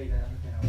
take that.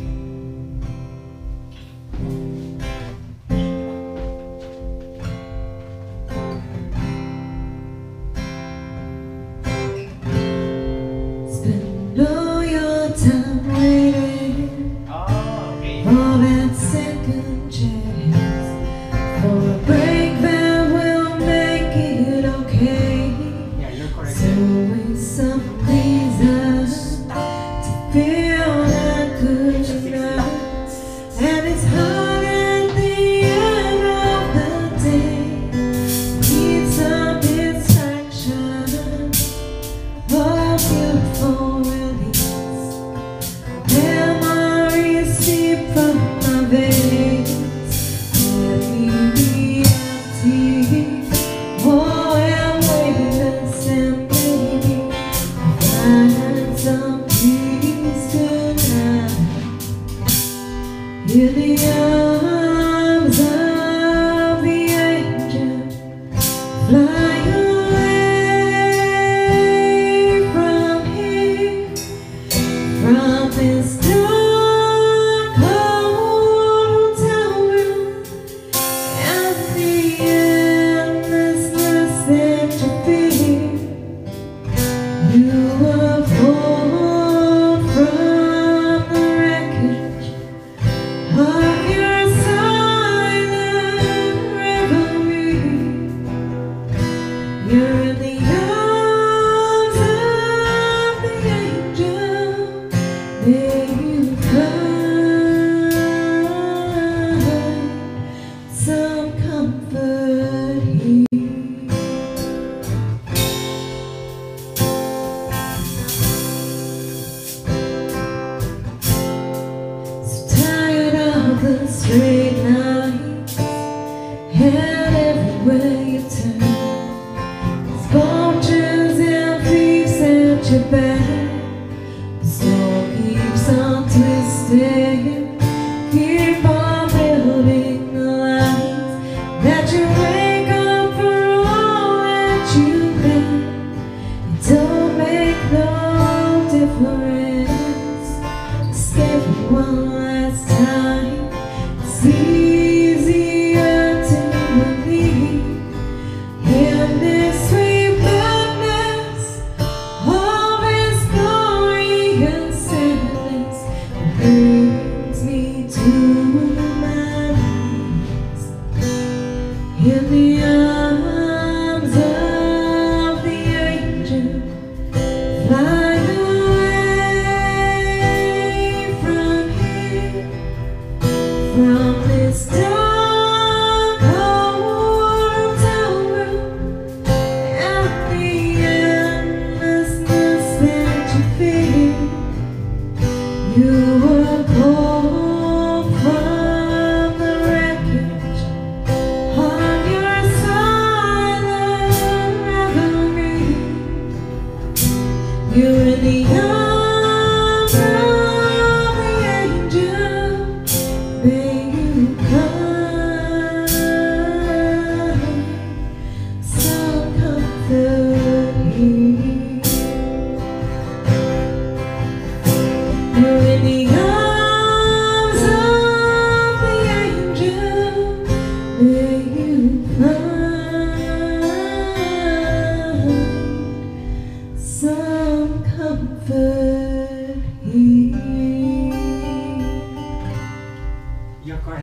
Spend all your time waiting for that second chance, for a break that will make it okay. Yeah, you're correct. So when some reasons to feel that good enough, and it's hard at the end of the day, need some distraction, oh beautiful release. Memories seep from my veins, let me be empty. Oh, and weightless and baby, find some peace tonight in the arms of the angel. Fly away from here, from this dark, cold hotel room, and the endlessness that you feel. You were born from the wreckage of your silent reverie. You're in the arms of the angel. May you find some comfort here. So tired of the straight lines, and everywhere you turn, there's vultures and thieves at your back. The storm keeps on twisting, keep on building the lines that you wake up for all that you get. It don't make no difference. Escape one last time. It's easier to believe in this sweet madness of its glorious sadness that brings me to my knees in the arms of the angel. Fly away from here, from this dark, cold hotel room, and the endlessness that you feel. You were born from the wreckage of your silent reverie. You're in the arms of the angel. May you find some comfort here. You're in the arms of the angel. May you find some comfort here. You're correct.